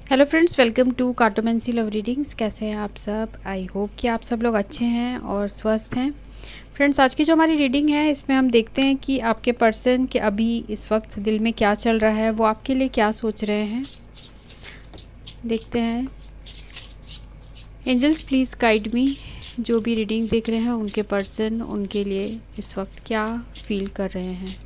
Hello friends, welcome to cartomancy love readings. कैसे हैं आप सब? आई होप कि आप सब लोग अच्छे हैं और स्वस्थ हैं। फ्रेंड्स, आज की जो हमारी रीडिंग है इसमें हम देखते हैं कि आपके पर्सन के अभी इस वक्त दिल में क्या चल रहा है, वो आपके लिए क्या सोच रहे हैं। देखते हैं। Angels please guide me. जो भी रीडिंग देख रहे हैं उनके पर्सन उनके लिए इस वक्त क्या फील कर रहे हैं।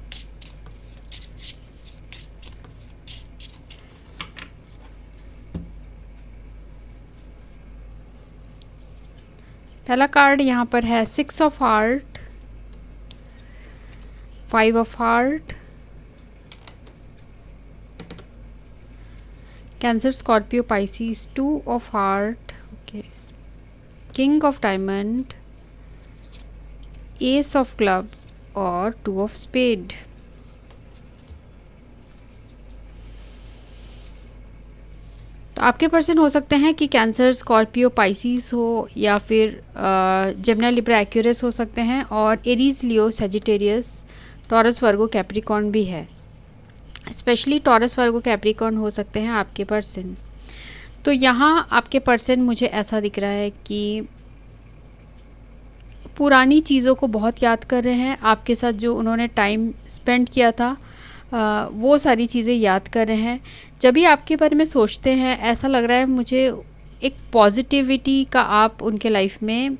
पहला कार्ड यहाँ पर है 6 of heart, 5 of heart, cancer, scorpio, pisces, 2 of heart, okay, king of diamond, ace of club और 2 ऑफ स्पेड। तो आपके पर्सन हो सकते हैं कि कैंसर, स्कॉर्पियो, पाइसिस हो या फिर जेमिनी, लिब्रा, एक्यूरियस हो सकते हैं, और aries, leo, sagittarius, taurus, virgo, capricorn भी है। स्पेशली टॉरस, वर्गो, कैप्रिकॉर्न हो सकते हैं आपके पर्सन। तो यहाँ आपके पर्सन मुझे ऐसा दिख रहा है कि पुरानी चीज़ों को बहुत याद कर रहे हैं। आपके साथ जो उन्होंने टाइम स्पेंड किया था वो सारी चीज़ें याद कर रहे हैं। जब भी आपके बारे में सोचते हैं ऐसा लग रहा है मुझे एक पॉजिटिविटी का आप उनके लाइफ में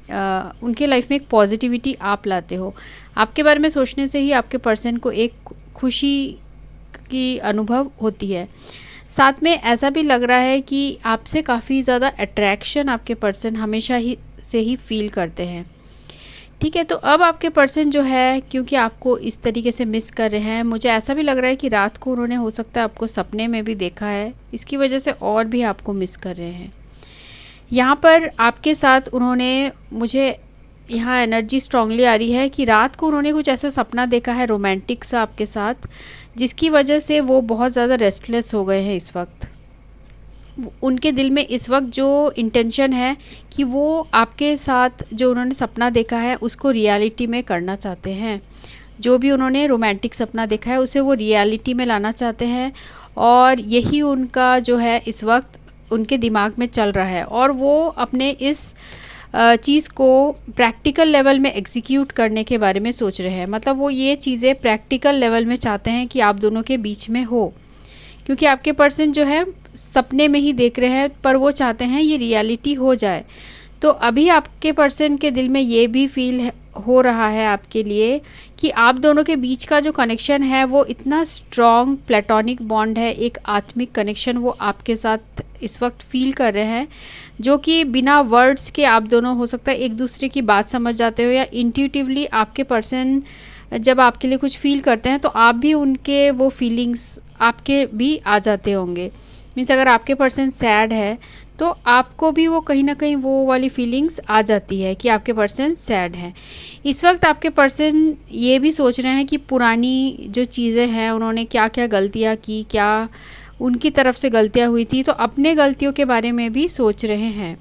एक पॉजिटिविटी आप लाते हो। आपके बारे में सोचने से ही आपके पर्सन को एक खुशी की अनुभव होती है। साथ में ऐसा भी लग रहा है कि आपसे काफ़ी ज़्यादा अट्रैक्शन आपके पर्सन हमेशा ही से ही फील करते हैं। ठीक है, तो अब आपके पर्सन जो है, क्योंकि आपको इस तरीके से मिस कर रहे हैं, मुझे ऐसा भी लग रहा है कि रात को उन्होंने हो सकता है आपको सपने में भी देखा है, इसकी वजह से और भी आपको मिस कर रहे हैं। यहाँ पर आपके साथ उन्होंने, मुझे यहाँ एनर्जी स्ट्रांगली आ रही है कि रात को उन्होंने कुछ ऐसा सपना देखा है रोमांटिक सा आपके साथ, जिसकी वजह से वो बहुत ज़्यादा रेस्टलेस हो गए हैं इस वक्त। उनके दिल में इस वक्त जो इंटेंशन है कि वो आपके साथ जो उन्होंने सपना देखा है उसको रियलिटी में करना चाहते हैं। जो भी उन्होंने रोमांटिक सपना देखा है उसे वो रियलिटी में लाना चाहते हैं, और यही उनका जो है इस वक्त उनके दिमाग में चल रहा है, और वो अपने इस चीज़ को प्रैक्टिकल लेवल में एग्जीक्यूट करने के बारे में सोच रहे हैं। मतलब वो ये चीज़ें प्रैक्टिकल लेवल में चाहते हैं कि आप दोनों के बीच में हो, क्योंकि आपके पर्सन जो है सपने में ही देख रहे हैं, पर वो चाहते हैं ये रियलिटी हो जाए। तो अभी आपके पर्सन के दिल में ये भी फील हो रहा है आपके लिए कि आप दोनों के बीच का जो कनेक्शन है वो इतना स्ट्रॉन्ग प्लेटोनिक बॉन्ड है, एक आत्मिक कनेक्शन वो आपके साथ इस वक्त फील कर रहे हैं, जो कि बिना वर्ड्स के आप दोनों हो सकता है एक दूसरे की बात समझ जाते हो, या इंट्यूटिवली आपके पर्सन जब आपके लिए कुछ फील करते हैं तो आप भी उनके वो फीलिंग्स आपके भी आ जाते होंगे। मीन्स अगर आपके पर्सन सैड है तो आपको भी वो कहीं ना कहीं वो वाली फीलिंग्स आ जाती है कि आपके पर्सन सैड है। इस वक्त आपके पर्सन ये भी सोच रहे हैं कि पुरानी जो चीज़ें हैं उन्होंने क्या क्या गलतियाँ की, क्या उनकी तरफ से गलतियाँ हुई थी, तो अपने गलतियों के बारे में भी सोच रहे हैं।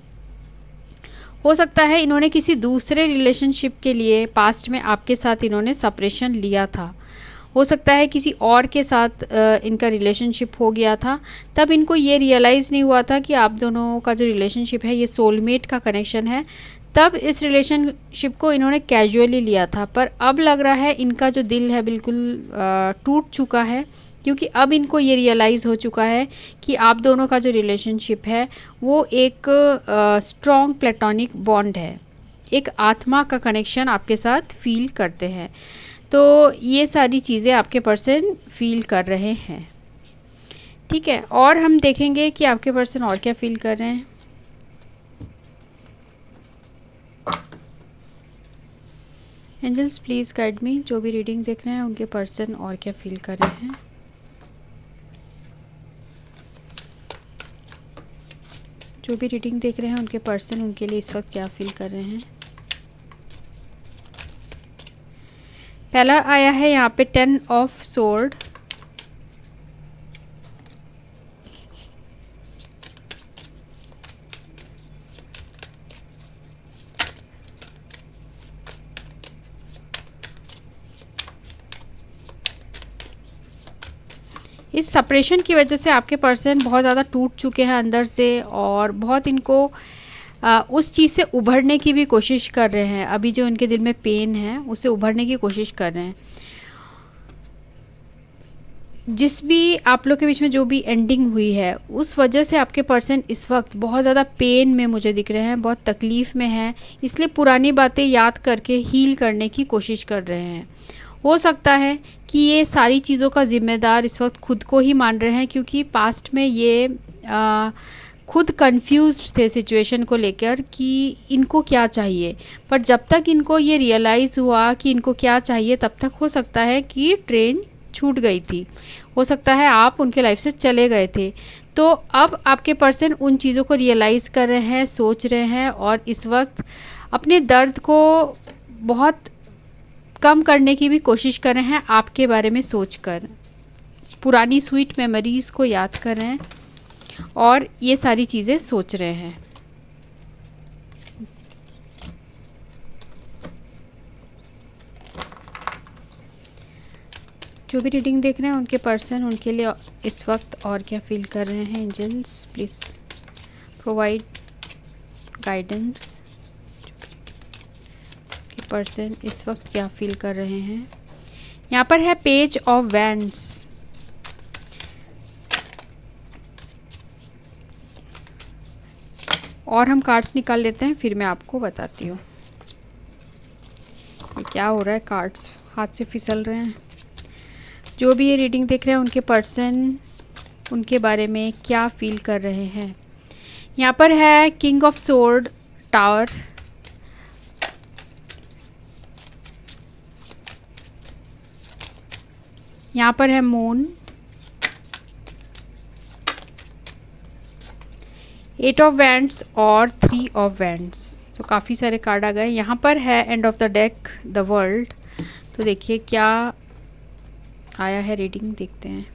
हो सकता है इन्होंने किसी दूसरे रिलेशनशिप के लिए पास्ट में आपके साथ इन्होंने सेपरेशन लिया था। हो सकता है किसी और के साथ इनका रिलेशनशिप हो गया था, तब इनको ये रियलाइज़ नहीं हुआ था कि आप दोनों का जो रिलेशनशिप है ये सोलमेट का कनेक्शन है। तब इस रिलेशनशिप को इन्होंने कैजुअली लिया था, पर अब लग रहा है इनका जो दिल है बिल्कुल टूट चुका है, क्योंकि अब इनको ये रियलाइज़ हो चुका है कि आप दोनों का जो रिलेशनशिप है वो एक स्ट्रॉन्ग प्लेटोनिक बॉन्ड है, एक आत्मा का कनेक्शन आपके साथ फील करते हैं। तो ये सारी चीज़ें आपके पर्सन फील कर रहे हैं। ठीक है, और हम देखेंगे कि आपके पर्सन और क्या फील कर रहे हैं। Angels please guide me. जो भी रीडिंग देख रहे हैं उनके पर्सन और क्या फील कर रहे हैं। जो भी रीडिंग देख रहे हैं उनके पर्सन उनके लिए इस वक्त क्या फील कर रहे हैं। पहला आया है यहाँ पे 10 ऑफ सोर्ड, इस सेपरेशन की वजह से आपके पर्सन बहुत ज़्यादा टूट चुके हैं अंदर से, और बहुत इनको उस चीज़ से उभरने की भी कोशिश कर रहे हैं। अभी जो इनके दिल में पेन है उससे उभरने की कोशिश कर रहे हैं। जिस भी आप लोग के बीच में जो भी एंडिंग हुई है उस वजह से आपके पर्सन इस वक्त बहुत ज़्यादा पेन में मुझे दिख रहे हैं, बहुत तकलीफ़ में हैं, इसलिए पुरानी बातें याद करके हील करने की कोशिश कर रहे हैं। हो सकता है कि ये सारी चीज़ों का ज़िम्मेदार इस वक्त खुद को ही मान रहे हैं, क्योंकि पास्ट में ये खुद कंफ्यूज्ड थे सिचुएशन को लेकर कि इनको क्या चाहिए। पर जब तक इनको ये रियलाइज़ हुआ कि इनको क्या चाहिए, तब तक हो सकता है कि ट्रेन छूट गई थी, हो सकता है आप उनके लाइफ से चले गए थे। तो अब आपके पर्सन उन चीज़ों को रियलाइज़ कर रहे हैं, सोच रहे हैं, और इस वक्त अपने दर्द को बहुत कम करने की भी कोशिश कर रहे हैं आपके बारे में सोचकर। पुरानी स्वीट मेमोरीज़ को याद कर रहे हैं और ये सारी चीज़ें सोच रहे हैं। जो भी रीडिंग देख रहे हैं उनके पर्सन उनके लिए इस वक्त और क्या फील कर रहे हैं। Angels please provide guidance. के पर्सन इस वक्त क्या फील कर रहे हैं। यहाँ पर है पेज ऑफ वैंड्स। और हम कार्ड्स निकाल लेते हैं, फिर मैं आपको बताती हूँ ये क्या हो रहा है। कार्ड्स हाथ से फिसल रहे हैं। जो भी ये रीडिंग देख रहे हैं उनके पर्सन उनके बारे में क्या फील कर रहे हैं। यहाँ पर है किंग ऑफ सोर्ड, टावर, यहाँ पर है मून, 8 ऑफ वैंड्स और 3 ऑफ वैंड्स। तो काफ़ी सारे कार्ड आ गए। यहाँ पर है end of the deck, the world. तो देखिए क्या आया है, रीडिंग देखते हैं।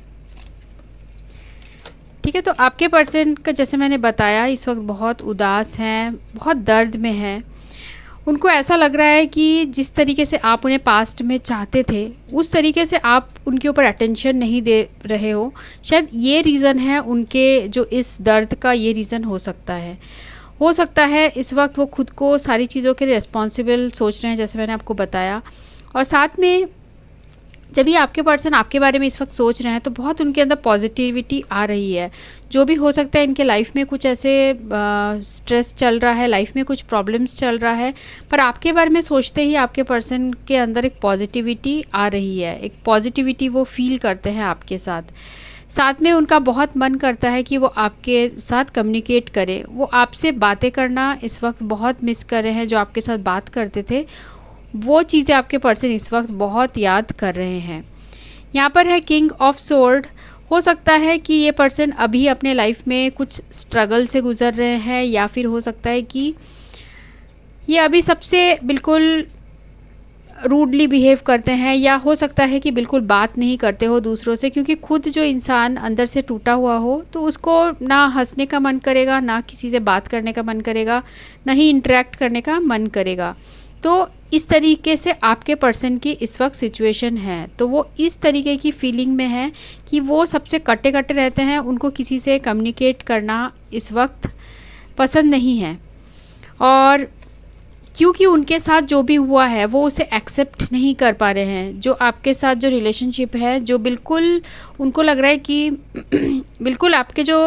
ठीक है, तो आपके पर्सन का जैसे मैंने बताया इस वक्त बहुत उदास हैं, बहुत दर्द में हैं। उनको ऐसा लग रहा है कि जिस तरीके से आप उन्हें पास्ट में चाहते थे उस तरीके से आप उनके ऊपर अटेंशन नहीं दे रहे हो। शायद ये रीज़न है उनके जो इस दर्द का, ये रीज़न हो सकता है। हो सकता है इस वक्त वो खुद को सारी चीज़ों के रिस्पॉन्सिबल सोच रहे हैं, जैसे मैंने आपको बताया। और साथ में जब भी आपके पर्सन आपके बारे में इस वक्त सोच रहे हैं तो बहुत उनके अंदर पॉजिटिविटी आ रही है। जो भी हो सकता है इनके लाइफ में कुछ ऐसे स्ट्रेस चल रहा है, लाइफ में कुछ प्रॉब्लम्स चल रहा है, पर आपके बारे में सोचते ही आपके पर्सन के अंदर एक पॉजिटिविटी आ रही है, एक पॉजिटिविटी वो फील करते हैं आपके साथ। साथ में उनका बहुत मन करता है कि वो आपके साथ कम्युनिकेट करे। वो आपसे बातें करना इस वक्त बहुत मिस कर रहे हैं। जो आपके साथ बात करते थे वो चीज़ें आपके पर्सन इस वक्त बहुत याद कर रहे हैं। यहाँ पर है किंग ऑफ सोर्ड। हो सकता है कि ये पर्सन अभी अपने लाइफ में कुछ स्ट्रगल से गुजर रहे हैं, या फिर हो सकता है कि ये अभी सबसे बिल्कुल रूडली बिहेव करते हैं, या हो सकता है कि बिल्कुल बात नहीं करते हो दूसरों से, क्योंकि खुद जो इंसान अंदर से टूटा हुआ हो तो उसको ना हंसने का मन करेगा, ना किसी से बात करने का मन करेगा, ना ही इंटरेक्ट करने का मन करेगा। तो इस तरीके से आपके पर्सन की इस वक्त सिचुएशन है। तो वो इस तरीके की फीलिंग में है कि वो सबसे कटे कटे रहते हैं, उनको किसी से कम्युनिकेट करना इस वक्त पसंद नहीं है। और क्योंकि उनके साथ जो भी हुआ है वो उसे एक्सेप्ट नहीं कर पा रहे हैं। जो आपके साथ जो रिलेशनशिप है, जो बिल्कुल उनको लग रहा है कि बिल्कुल आपके जो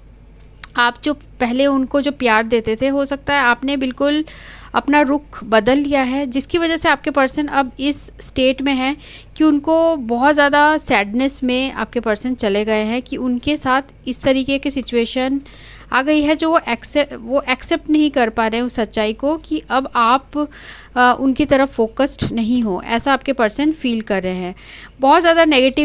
आप जो पहले उनको जो प्यार देते थे, हो सकता है आपने बिल्कुल अपना रुख बदल लिया है, जिसकी वजह से आपके पर्सन अब इस स्टेट में है कि उनको बहुत ज़्यादा सैडनेस में आपके पर्सन चले गए हैं कि उनके साथ इस तरीके की सिचुएशन आ गई है जो वो एक्सेप्ट नहीं कर पा रहे हैं उस सच्चाई को, कि अब आप उनकी तरफ फोकस्ड नहीं हो, ऐसा आपके पर्सन फील कर रहे हैं। बहुत ज़्यादा नेगेटिव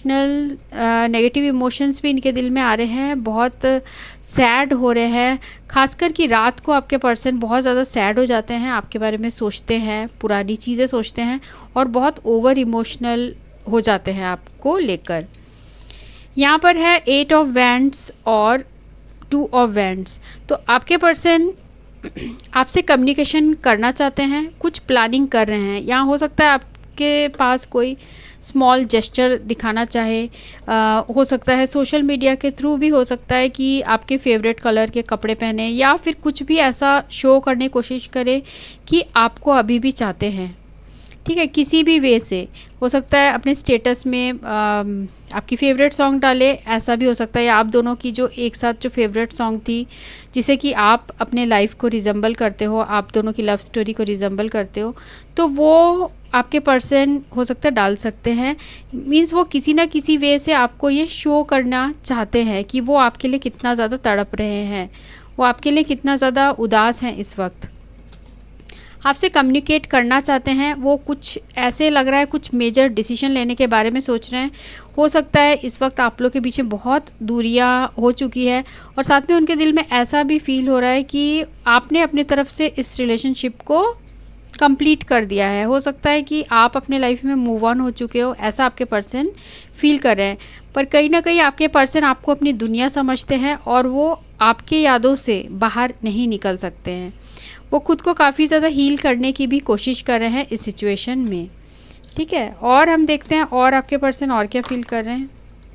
इमोशंस भी इनके दिल में आ रहे हैं, बहुत सैड हो रहे हैं। खासकर कि रात को आपके पर्सन बहुत ज़्यादा सैड हो जाते हैं, आपके बारे में सोचते हैं, पुरानी चीज़ें सोचते हैं और बहुत ओवर इमोशनल हो जाते हैं आपको लेकर। यहाँ पर है 8 ऑफ वैंड्स और 2 ऑफ वैंड्स। तो आपके पर्सन आपसे कम्युनिकेशन करना चाहते हैं, कुछ प्लानिंग कर रहे हैं। यहाँ हो सकता है आपके पास कोई स्मॉल जेस्चर दिखाना चाहे। हो सकता है सोशल मीडिया के थ्रू भी हो सकता है कि आपके फेवरेट कलर के कपड़े पहने, या फिर कुछ भी ऐसा शो करने की कोशिश करे कि आपको अभी भी चाहते हैं। ठीक है, किसी भी वे से हो सकता है अपने स्टेटस में आपकी फेवरेट सॉन्ग डाले, ऐसा भी हो सकता है। या आप दोनों की जो एक साथ जो फेवरेट सॉन्ग थी, जिसे कि आप अपने लाइफ को रिजेंबल करते हो, आप दोनों की लव स्टोरी को रिजेंबल करते हो, तो वो आपके पर्सन हो सकता है डाल सकते हैं। मीन्स वो किसी ना किसी वे से आपको ये शो करना चाहते हैं कि वो आपके लिए कितना ज़्यादा तड़प रहे हैं, वो आपके लिए कितना ज़्यादा उदास हैं, इस वक्त आपसे कम्युनिकेट करना चाहते हैं। वो कुछ ऐसे लग रहा है कुछ मेजर डिसीजन लेने के बारे में सोच रहे हैं। हो सकता है इस वक्त आप लोग के बीच में बहुत दूरियां हो चुकी है, और साथ में उनके दिल में ऐसा भी फील हो रहा है कि आपने अपनी तरफ से इस रिलेशनशिप को कंप्लीट कर दिया है। हो सकता है कि आप अपने लाइफ में मूव ऑन हो चुके हो, ऐसा आपके पर्सन फील कर रहे हैं। पर कहीं ना कहीं आपके पर्सन आपको अपनी दुनिया समझते हैं, और वो आपके यादों से बाहर नहीं निकल सकते हैं। वो खुद को काफ़ी ज़्यादा हील करने की भी कोशिश कर रहे हैं इस सिचुएशन में। ठीक है, और हम देखते हैं और आपके पर्सन और क्या फील कर रहे हैं।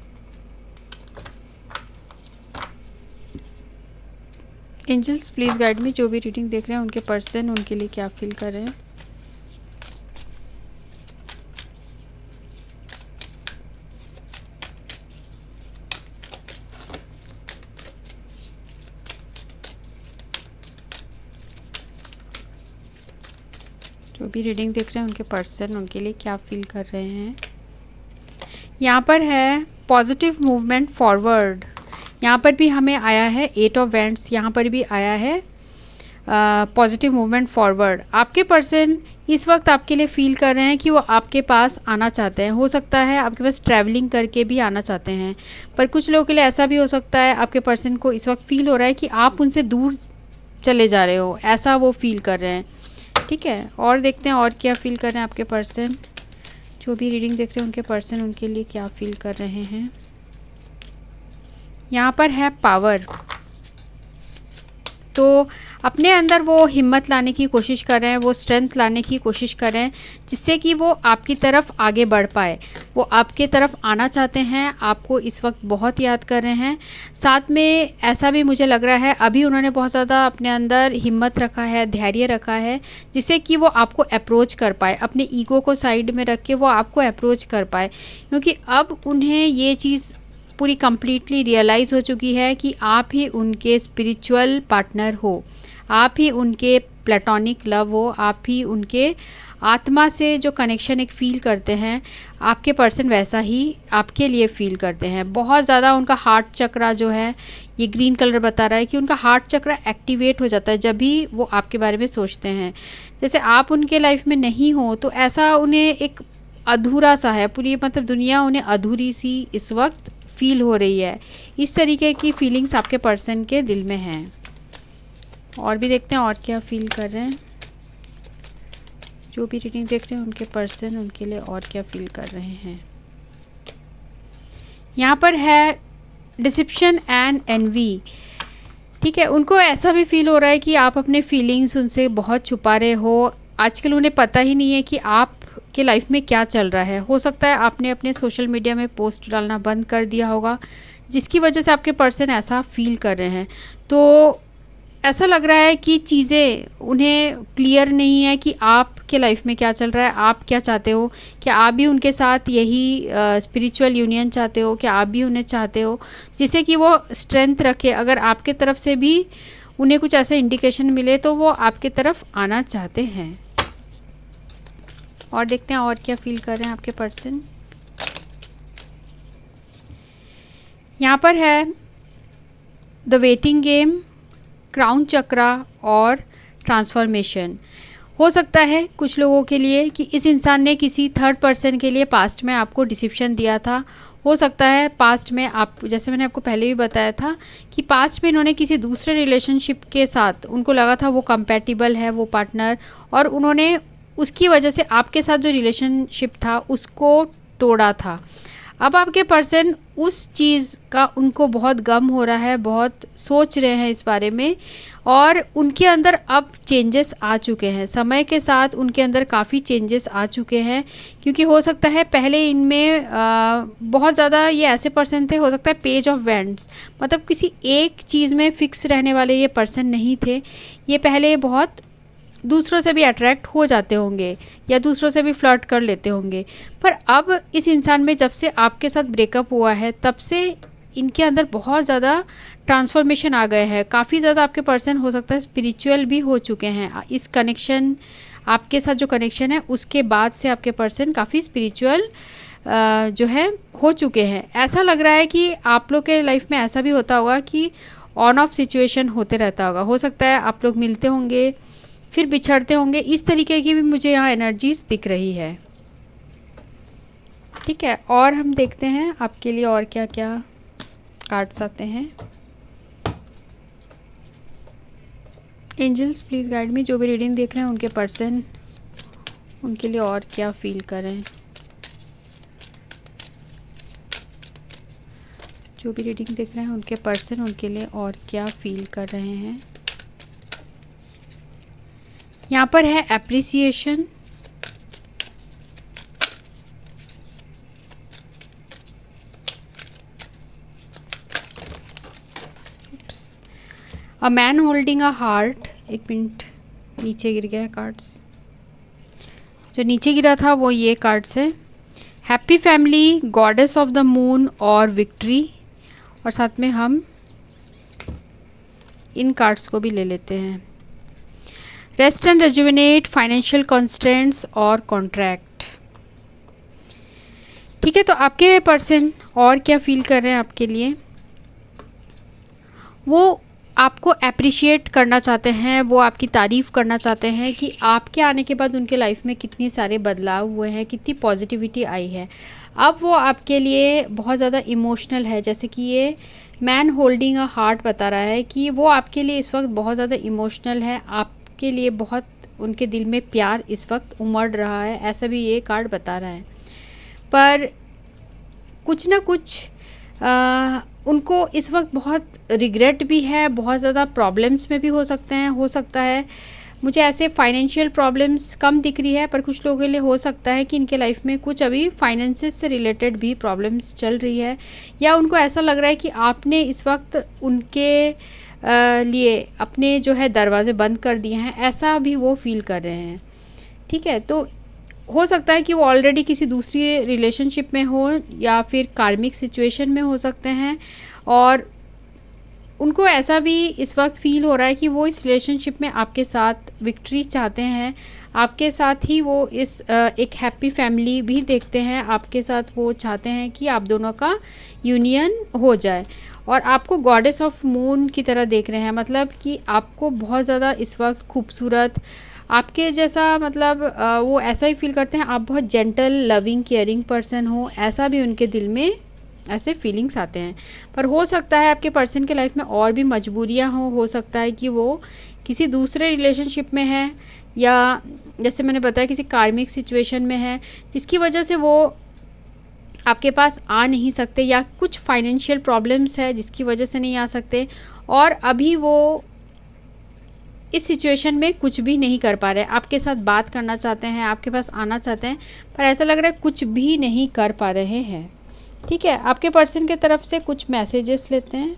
एंजल्स प्लीज़ गाइड मी, जो भी रीडिंग देख रहे हैं उनके पर्सन उनके लिए क्या फील कर रहे हैं। जो भी रीडिंग देख रहे हैं उनके पर्सन उनके लिए क्या फील कर रहे हैं। यहाँ पर है पॉजिटिव मूवमेंट फॉरवर्ड, यहाँ पर भी हमें आया है 8 ऑफ वैंड्स, यहाँ पर भी आया है पॉजिटिव मूवमेंट फॉरवर्ड। आपके पर्सन इस वक्त आपके लिए फील कर रहे हैं कि वो आपके पास आना चाहते हैं। हो सकता है आपके पास ट्रैवलिंग करके भी आना चाहते हैं, पर कुछ लोगों के लिए ऐसा भी हो सकता है आपके पर्सन को इस वक्त फील हो रहा है कि आप उनसे दूर चले जा रहे हो, ऐसा वो फील कर रहे हैं। ठीक है, और देखते हैं और क्या फील कर रहे हैं आपके पर्सन। जो भी रीडिंग देख रहे हैं उनके पर्सन उनके लिए क्या फील कर रहे हैं। यहाँ पर है पावर, तो अपने अंदर वो हिम्मत लाने की कोशिश कर रहे हैं, वो स्ट्रेंथ लाने की कोशिश कर रहे हैं, जिससे कि वो आपकी तरफ आगे बढ़ पाए। वो आपके तरफ आना चाहते हैं, आपको इस वक्त बहुत याद कर रहे हैं। साथ में ऐसा भी मुझे लग रहा है अभी उन्होंने बहुत ज़्यादा अपने अंदर हिम्मत रखा है, धैर्य रखा है, जिससे कि वो आपको अप्रोच कर पाए, अपने ईगो को साइड में रख के वो आपको अप्रोच कर पाए। क्योंकि अब उन्हें ये चीज़ पूरी कंप्लीटली रियलाइज़ हो चुकी है कि आप ही उनके स्पिरिचुअल पार्टनर हो, आप ही उनके प्लेटोनिक लव हो, आप ही उनके आत्मा से जो कनेक्शन एक फ़ील करते हैं, आपके पर्सन वैसा ही आपके लिए फ़ील करते हैं। बहुत ज़्यादा उनका हार्ट चक्रा जो है, ये ग्रीन कलर बता रहा है कि उनका हार्ट चक्रा एक्टिवेट हो जाता है जब भी वो आपके बारे में सोचते हैं। जैसे आप उनके लाइफ में नहीं हो तो ऐसा उन्हें एक अधूरा सा है, पूरी मतलब दुनिया उन्हें अधूरी सी इस वक्त फील हो रही है। इस तरीके की फीलिंग्स आपके पर्सन के दिल में हैं। और भी देखते हैं और क्या फील कर रहे हैं। जो भी रीडिंग देख रहे हैं उनके पर्सन उनके लिए और क्या फील कर रहे हैं। यहाँ पर है डिसेप्शन एंड एनवी। ठीक है, उनको ऐसा भी फील हो रहा है कि आप अपने फीलिंग्स उनसे बहुत छुपा रहे हो। आजकल उन्हें पता ही नहीं है कि आप के लाइफ में क्या चल रहा है। हो सकता है आपने अपने सोशल मीडिया में पोस्ट डालना बंद कर दिया होगा, जिसकी वजह से आपके पर्सन ऐसा फील कर रहे हैं। तो ऐसा लग रहा है कि चीज़ें उन्हें क्लियर नहीं है कि आपके लाइफ में क्या चल रहा है, आप क्या चाहते हो। क्या आप भी उनके साथ यही स्पिरिचुअल यूनियन चाहते हो, क्या आप भी उन्हें चाहते हो, जिससे कि वो स्ट्रेंथ रखे। अगर आपके तरफ से भी उन्हें कुछ ऐसा इंडिकेशन मिले तो वो आपके तरफ आना चाहते हैं। और देखते हैं और क्या फील कर रहे हैं आपके पर्सन। यहाँ पर है the waiting game, crown chakra और ट्रांसफॉर्मेशन। हो सकता है कुछ लोगों के लिए कि इस इंसान ने किसी थर्ड पर्सन के लिए पास्ट में आपको डिसिप्शन दिया था। हो सकता है पास्ट में आप, जैसे मैंने आपको पहले भी बताया था कि पास्ट में इन्होंने किसी दूसरे रिलेशनशिप के साथ, उनको लगा था वो कंपैटिबल है वो पार्टनर, और उन्होंने उसकी वजह से आपके साथ जो रिलेशनशिप था उसको तोड़ा था। अब आपके पर्सन उस चीज़ का उनको बहुत गम हो रहा है, बहुत सोच रहे हैं इस बारे में, और उनके अंदर अब चेंजेस आ चुके हैं। समय के साथ उनके अंदर काफ़ी चेंजेस आ चुके हैं, क्योंकि हो सकता है पहले इनमें बहुत ज़्यादा ये ऐसे पर्सन थे, हो सकता है पेज ऑफ वैंड्स, मतलब किसी एक चीज़ में फिक्स रहने वाले ये पर्सन नहीं थे। ये पहले बहुत दूसरों से भी अट्रैक्ट हो जाते होंगे या दूसरों से भी फ्लर्ट कर लेते होंगे, पर अब इस इंसान में जब से आपके साथ ब्रेकअप हुआ है तब से इनके अंदर बहुत ज़्यादा ट्रांसफॉर्मेशन आ गए हैं। काफ़ी ज़्यादा आपके पर्सन हो सकता है स्पिरिचुअल भी हो चुके हैं। इस कनेक्शन, आपके साथ जो कनेक्शन है उसके बाद से आपके पर्सन काफ़ी स्पिरिचुअल जो है हो चुके हैं। ऐसा लग रहा है कि आप लोग के लाइफ में ऐसा भी होता होगा कि ऑन ऑफ सिचुएशन होते रहता होगा। हो सकता है आप लोग मिलते होंगे फिर बिछड़ते होंगे, इस तरीके की भी मुझे यहाँ एनर्जीज दिख रही है। ठीक है, और हम देखते हैं आपके लिए और क्या क्या कार्ड्स आते हैं। एंजल्स प्लीज़ गाइड मी, जो भी रीडिंग देख रहे हैं उनके पर्सन उनके लिए और क्या फील करें। जो भी रीडिंग देख रहे हैं उनके पर्सन उनके लिए और क्या फील कर रहे हैं। यहाँ पर है appreciation, a man holding a heart. एक मिनट, नीचे गिर गया कार्ड्स, जो नीचे गिरा था वो ये कार्ड्स है। Happy family, goddess of the moon और विक्ट्री, और साथ में हम इन कार्ड्स को भी ले लेते हैं। Rest and rejuvenate, financial constants और कॉन्ट्रैक्ट। ठीक है, तो आपके पर्सन और क्या फील कर रहे हैं आपके लिए। वो आपको अप्रिशिएट करना चाहते हैं, वो आपकी तारीफ़ करना चाहते हैं कि आपके आने के बाद उनके लाइफ में कितनी सारे बदलाव हुए हैं, कितनी पॉजिटिविटी आई है। अब वो आपके लिए बहुत ज़्यादा इमोशनल है, जैसे कि ये मैन होल्डिंग अ हार्ट बता रहा है कि वो आपके लिए इस वक्त बहुत ज़्यादा इमोशनल है, आपके लिए बहुत उनके दिल में प्यार इस वक्त उमड़ रहा है, ऐसा भी ये कार्ड बता रहा है। पर कुछ ना कुछ उनको इस वक्त बहुत रिग्रेट भी है, बहुत ज़्यादा प्रॉब्लम्स में भी हो सकते हैं। हो सकता है, मुझे ऐसे फाइनेंशियल प्रॉब्लम्स कम दिख रही है, पर कुछ लोगों के लिए हो सकता है कि इनके लाइफ में कुछ अभी फाइनेंसेस से रिलेटेड भी प्रॉब्लम्स चल रही है, या उनको ऐसा लग रहा है कि आपने इस वक्त उनके लिए अपने जो है दरवाजे बंद कर दिए हैं, ऐसा भी वो फील कर रहे हैं। ठीक है, तो हो सकता है कि वो ऑलरेडी किसी दूसरी रिलेशनशिप में हो या फिर कार्मिक सिचुएशन में हो सकते हैं, और उनको ऐसा भी इस वक्त फील हो रहा है कि वो इस रिलेशनशिप में आपके साथ विक्ट्री चाहते हैं, आपके साथ ही वो इस एक हैप्पी फैमिली भी देखते हैं, आपके साथ वो चाहते हैं कि आप दोनों का यूनियन हो जाए, और आपको गॉडेस ऑफ मून की तरह देख रहे हैं। मतलब कि आपको बहुत ज़्यादा इस वक्त खूबसूरत, आपके जैसा, मतलब वो ऐसा ही फील करते हैं, आप बहुत जेंटल, लविंग, केयरिंग पर्सन हो, ऐसा भी उनके दिल में ऐसे फीलिंग्स आते हैं। पर हो सकता है आपके पर्सन के लाइफ में और भी मजबूरियां हो सकता है कि वो किसी दूसरे रिलेशनशिप में है, या जैसे मैंने बताया किसी कार्मिक सिचुएशन में है, जिसकी वजह से वो आपके पास आ नहीं सकते, या कुछ फाइनेंशियल प्रॉब्लम्स है जिसकी वजह से नहीं आ सकते, और अभी वो इस सिचुएशन में कुछ भी नहीं कर पा रहे। आपके साथ बात करना चाहते हैं, आपके पास आना चाहते हैं, पर ऐसा लग रहा है कुछ भी नहीं कर पा रहे हैं। ठीक है, आपके पर्सन के तरफ से कुछ मैसेजेस लेते हैं।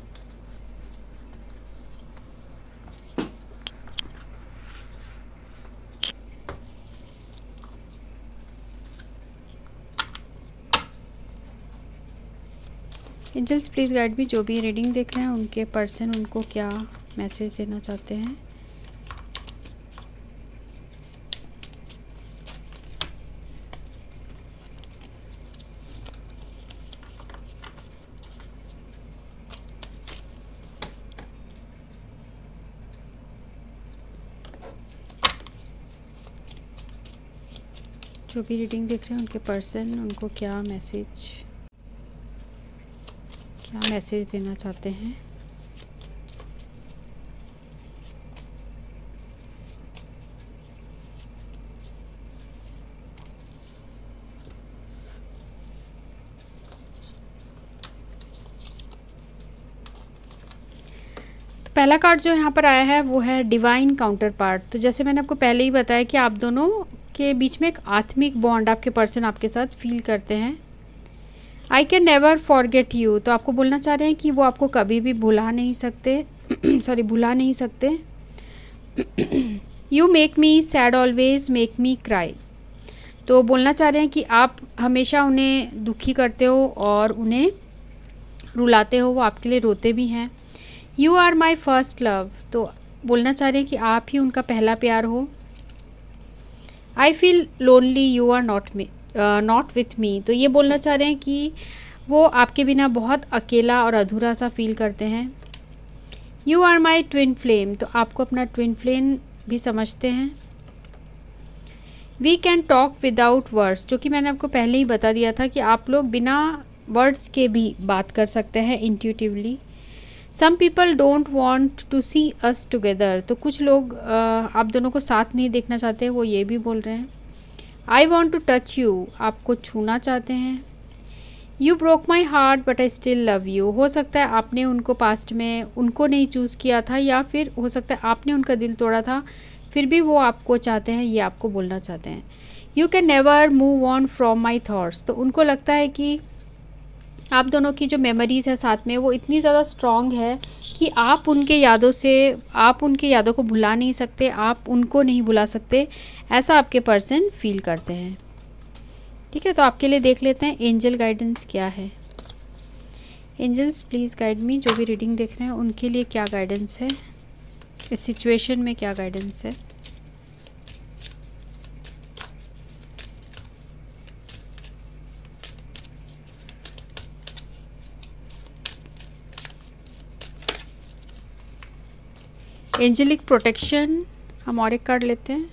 एंजल्स प्लीज़ गाइड भी, जो भी रीडिंग देख रहे हैं उनके पर्सन उनको क्या मैसेज देना चाहते हैं। जो भी रीडिंग देख रहे हैं उनके पर्सन उनको क्या मैसेज देना चाहते हैं। पहला कार्ड जो यहाँ पर आया है वो है डिवाइन काउंटर पार्ट। तो जैसे मैंने आपको पहले ही बताया कि आप दोनों के बीच में एक आत्मिक बॉन्ड आपके पर्सन आपके साथ फील करते हैं। I can never forget you, तो आपको बोलना चाह रहे हैं कि वो आपको कभी भी भुला नहीं सकते भुला नहीं सकते। You make me sad always make me cry, तो बोलना चाह रहे हैं कि आप हमेशा उन्हें दुखी करते हो और उन्हें रुलाते हो, वो आपके लिए रोते भी हैं। You are my first love, तो बोलना चाह रहे हैं कि आप ही उनका पहला प्यार हो। I feel lonely you are not with me, तो ये बोलना चाह रहे हैं कि वो आपके बिना बहुत अकेला और अधूरा सा फील करते हैं। You are my twin flame, तो आपको अपना ट्विन फ्लेम भी समझते हैं। We can talk without words, जो कि मैंने आपको पहले ही बता दिया था कि आप लोग बिना वर्ड्स के भी बात कर सकते हैं intuitively. Some people don't want to see us together, तो कुछ लोग आप दोनों को साथ नहीं देखना चाहते, वो ये भी बोल रहे हैं। I want to touch you, आपको छूना चाहते हैं। You broke my heart but I still love you, हो सकता है आपने उनको पास्ट में उनको नहीं चूज़ किया था, या फिर हो सकता है आपने उनका दिल तोड़ा था, फिर भी वो आपको चाहते हैं, ये आपको बोलना चाहते हैं। You can never move on from my thoughts, तो उनको लगता है कि आप दोनों की जो मेमोरीज़ है साथ में वो इतनी ज़्यादा स्ट्रॉन्ग है कि आप उनके यादों को भुला नहीं सकते, आप उनको नहीं भुला सकते, ऐसा आपके पर्सन फील करते हैं। ठीक है, तो आपके लिए देख लेते हैं एंजल गाइडेंस क्या है। एंजल्स प्लीज़ गाइड मी, जो भी रीडिंग देख रहे हैं उनके लिए क्या गाइडेंस है, इस सिचुएशन में क्या गाइडेंस है। एंजेलिक प्रोटेक्शन, हम और एक कार्ड लेते हैं।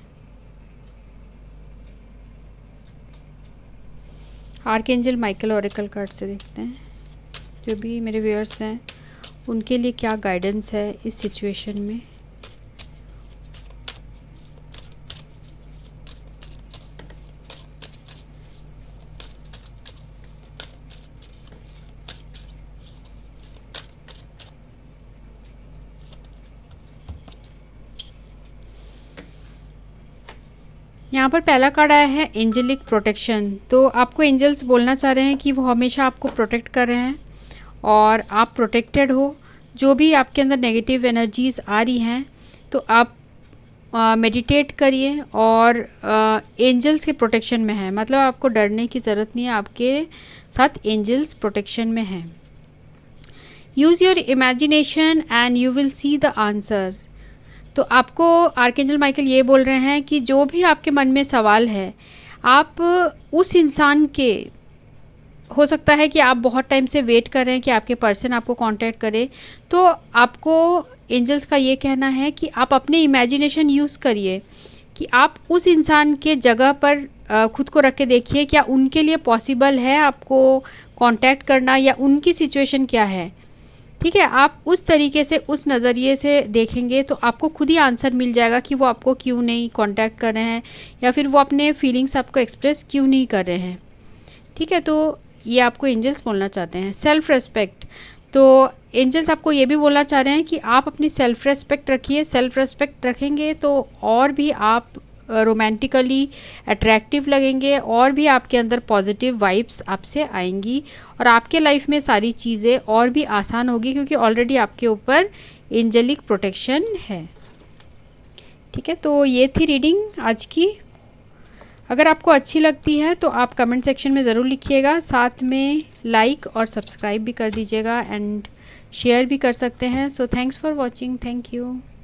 आर्कएंजल माइकल ओरेकल कार्ड से देखते हैं जो भी मेरे व्यूअर्स हैं उनके लिए क्या गाइडेंस है इस सिचुएशन में। यहाँ पर पहला कार्ड आया है एंजेलिक प्रोटेक्शन, तो आपको एंजल्स बोलना चाह रहे हैं कि वो हमेशा आपको प्रोटेक्ट कर रहे हैं और आप प्रोटेक्टेड हो। जो भी आपके अंदर नेगेटिव एनर्जीज़ आ रही हैं तो आप मेडिटेट करिए और एंजल्स के प्रोटेक्शन में है, मतलब आपको डरने की ज़रूरत नहीं है, आपके साथ एंजल्स प्रोटेक्शन में हैं। Use your imagination and you will see the answer, तो आपको आर्कएंजल माइकल ये बोल रहे हैं कि जो भी आपके मन में सवाल है, आप उस इंसान के, हो सकता है कि आप बहुत टाइम से वेट कर रहे हैं कि आपके पर्सन आपको कांटेक्ट करे, तो आपको एंजल्स का ये कहना है कि आप अपने इमेजिनेशन यूज़ करिए कि आप उस इंसान के जगह पर खुद को रख के देखिए, क्या उनके लिए पॉसिबल है आपको कांटेक्ट करना या उनकी सिचुएशन क्या है। ठीक है, आप उस तरीके से उस नज़रिए से देखेंगे तो आपको खुद ही आंसर मिल जाएगा कि वो आपको क्यों नहीं कांटेक्ट कर रहे हैं या फिर वो अपने फीलिंग्स आपको एक्सप्रेस क्यों नहीं कर रहे हैं। ठीक है, तो ये आपको एंजल्स बोलना चाहते हैं। सेल्फ़ रेस्पेक्ट, तो एंजल्स आपको ये भी बोलना चाह रहे हैं कि आप अपनी सेल्फ़ रेस्पेक्ट रखिए। सेल्फ़ रेस्पेक्ट रखेंगे तो और भी आप रोमांटिकली अट्रैक्टिव लगेंगे और भी आपके अंदर पॉजिटिव वाइब्स आपसे आएंगी और आपके लाइफ में सारी चीज़ें और भी आसान होगी क्योंकि ऑलरेडी आपके ऊपर एंजेलिक प्रोटेक्शन है। ठीक है, तो ये थी रीडिंग आज की। अगर आपको अच्छी लगती है तो आप कमेंट सेक्शन में ज़रूर लिखिएगा, साथ में लाइक और सब्सक्राइब भी कर दीजिएगा एंड शेयर भी कर सकते हैं। So thanks for watching, thank you.